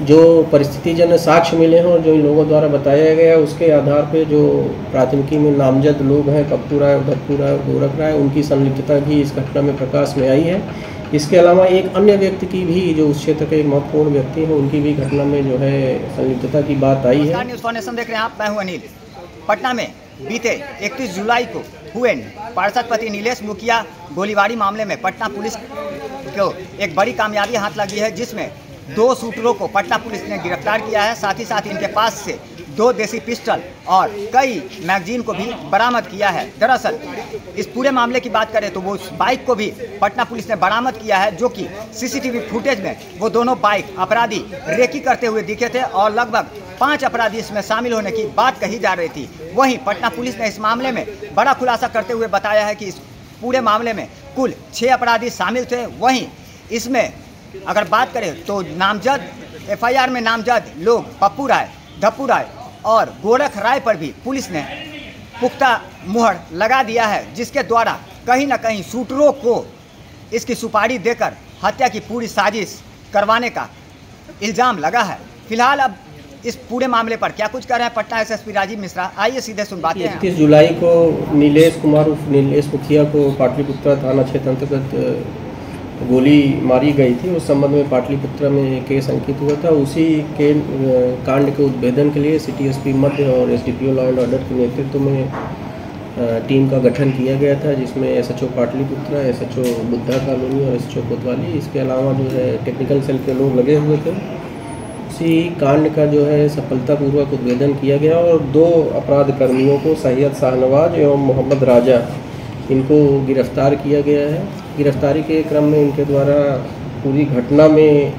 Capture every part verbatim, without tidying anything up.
जो परिस्थितिजन्य साक्ष्य मिले हैं और जो इन लोगों द्वारा बताया गया है उसके आधार पे जो प्राथमिकी में नामजद लोग हैं पप्पू राय, धप्पू राय और गोरख राय, उनकी संलिप्तता भी इस घटना में प्रकाश में आई है। इसके अलावा एक अन्य व्यक्ति की भी, जो उस क्षेत्र के एक महत्वपूर्ण व्यक्ति हैं, उनकी भी घटना में जो है संलिप्तता की बात आई है। न्यूज़ फाउंडेशन देख रहे हैं आप, मैं हूं अनिल। पटना में बीते इकतीस जुलाई को हुए पार्षद पति नीलेश मुखिया गोलीबारी मामले में पटना पुलिस को एक बड़ी कामयाबी हाथ लगी है, जिसमें दो शूटरों को पटना पुलिस ने गिरफ्तार किया है। साथ ही साथ इनके पास से दो देसी पिस्टल और कई मैगजीन को भी बरामद किया है। दरअसल इस पूरे मामले की बात करें तो वो उस बाइक को भी पटना पुलिस ने बरामद किया है, जो कि सीसीटीवी फुटेज में वो दोनों बाइक अपराधी रेकी करते हुए दिखे थे और लगभग पांच अपराधी इसमें शामिल होने की बात कही जा रही थी। वहीं पटना पुलिस ने इस मामले में बड़ा खुलासा करते हुए बताया है कि इस पूरे मामले में कुल छः अपराधी शामिल थे। वहीं इसमें अगर बात करें तो नामजद एफ आई आर में नामजद लोग पप्पू राय, धप्पू राय और गोरख राय पर भी पुलिस ने पुख्ता मुहर लगा दिया है, जिसके द्वारा कहीं ना कहीं शूटरों को इसकी सुपारी देकर हत्या की पूरी साजिश करवाने का इल्ज़ाम लगा है। फिलहाल अब इस पूरे मामले पर क्या कुछ कर रहे हैं Patna S S P Rajiv Mishra, आइए सीधे सुनवाते हैं। इकतीस जुलाई को नीलेश कुमार उर्फ नीलेश मुखिया को पाटलिपुत्रा थाना क्षेत्र अंतर्गत गोली मारी गई थी। उस संबंध में पाटलिपुत्रा में केस अंकित हुआ था। उसी के कांड के उद्भेदन के लिए सिटी एस पी मध्य और S D P O law and order के नेतृत्व में टीम का गठन किया गया था, जिसमें S H O Pataliputra, S H O Buddha colony और एस एच ओ कोतवाली, इसके अलावा जो है टेक्निकल सेल के लोग लगे हुए थे। उसी कांड का जो है सफलतापूर्वक उद्भेदन किया गया और दो अपराध कर्मियों को सैयद शाहनवाज एवं मोहम्मद राजा, इनको गिरफ्तार किया गया है। गिरफ्तारी के क्रम में इनके द्वारा पूरी घटना में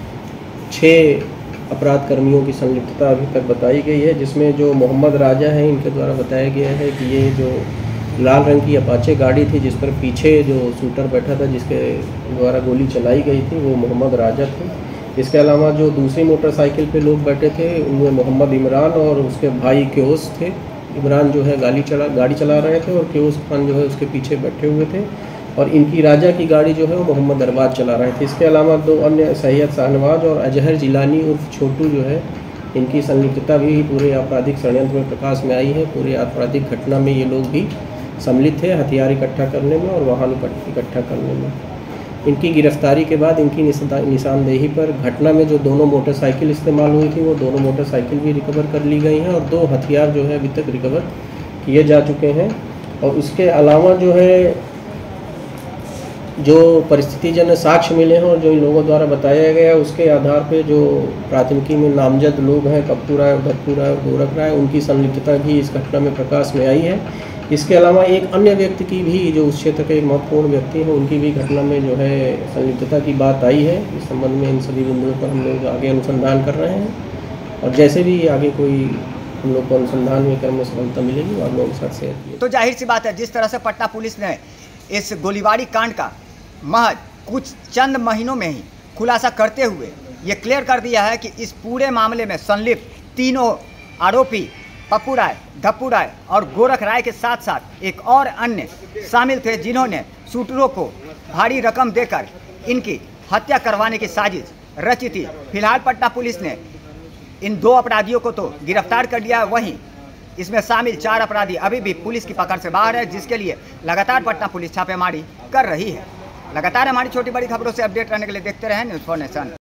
छः अपराध कर्मियों की संलिप्तता अभी तक बताई गई है, जिसमें जो मोहम्मद राजा है, इनके द्वारा बताया गया है कि ये जो लाल रंग की अपाचे गाड़ी थी जिस पर पीछे जो शूटर बैठा था, जिसके द्वारा गोली चलाई गई थी, वो मोहम्मद राजा थे। इसके अलावा जो दूसरी मोटरसाइकिल पे लोग बैठे थे उनमें मोहम्मद इमरान और उसके भाई क्योस थे। इमरान जो है गाड़ी चला गाड़ी चला रहे थे और क्योस खान जो है उसके पीछे बैठे हुए थे, और इनकी राजा की गाड़ी जो है वो मोहम्मद अरबाज चला रहे थे। इसके अलावा दो अन्य सैयद शाहनवाज और अजहर जिलानी उर्फ छोटू जो है, इनकी संलिप्तता भी पूरे आपराधिक षड्यंत्र में प्रकाश में आई है। पूरे आपराधिक घटना में ये लोग भी सम्मिलित थे, हथियार इकट्ठा करने में और वाहन इकट्ठा करने में। इनकी गिरफ्तारी के बाद इनकी निशानदेही पर घटना में जो दोनों मोटरसाइकिल इस्तेमाल हुई थी वो दोनों मोटरसाइकिल भी रिकवर कर ली गई हैं और दो हथियार जो है अभी तक रिकवर किए जा चुके हैं। और उसके अलावा जो है जो परिस्थितिजन्य साक्ष्य मिले हैं और जो इन लोगों द्वारा बताया गया है उसके आधार पे जो प्राथमिकी में नामजद लोग हैं पप्पू राय, धप्पू राय और गोरख राय, उनकी संलिप्तता भी इस घटना में प्रकाश में आई है। इसके अलावा एक अन्य व्यक्ति की भी, जो उस क्षेत्र के एक महत्वपूर्ण व्यक्ति हैं, उनकी भी घटना में जो है संलिप्तता की बात आई है। इस संबंध में इन सभी बिंदुओं पर हम लोग आगे अनुसंधान कर रहे हैं और जैसे भी आगे कोई हम लोग को अनुसंधान में क्रम में सफलता मिलेगी वो आप लोगों के साथ शेयर किए। तो जाहिर सी बात है, जिस तरह से पटना पुलिस ने इस गोलीबारी कांड का महज कुछ चंद महीनों में ही खुलासा करते हुए ये क्लियर कर दिया है कि इस पूरे मामले में संलिप्त तीनों आरोपी पप्पू राय, धप्पू राय और गोरख राय के साथ साथ एक और अन्य शामिल थे, जिन्होंने शूटरों को भारी रकम देकर इनकी हत्या करवाने की साजिश रची थी। फिलहाल पटना पुलिस ने इन दो अपराधियों को तो गिरफ्तार कर लिया, वहीं इसमें शामिल चार अपराधी अभी भी पुलिस की पकड़ से बाहर है, जिसके लिए लगातार पटना पुलिस छापेमारी कर रही है। लगातार हमारी छोटी बड़ी खबरों से अपडेट रहने के लिए देखते रहें न्यूज़ फाउंडेशन।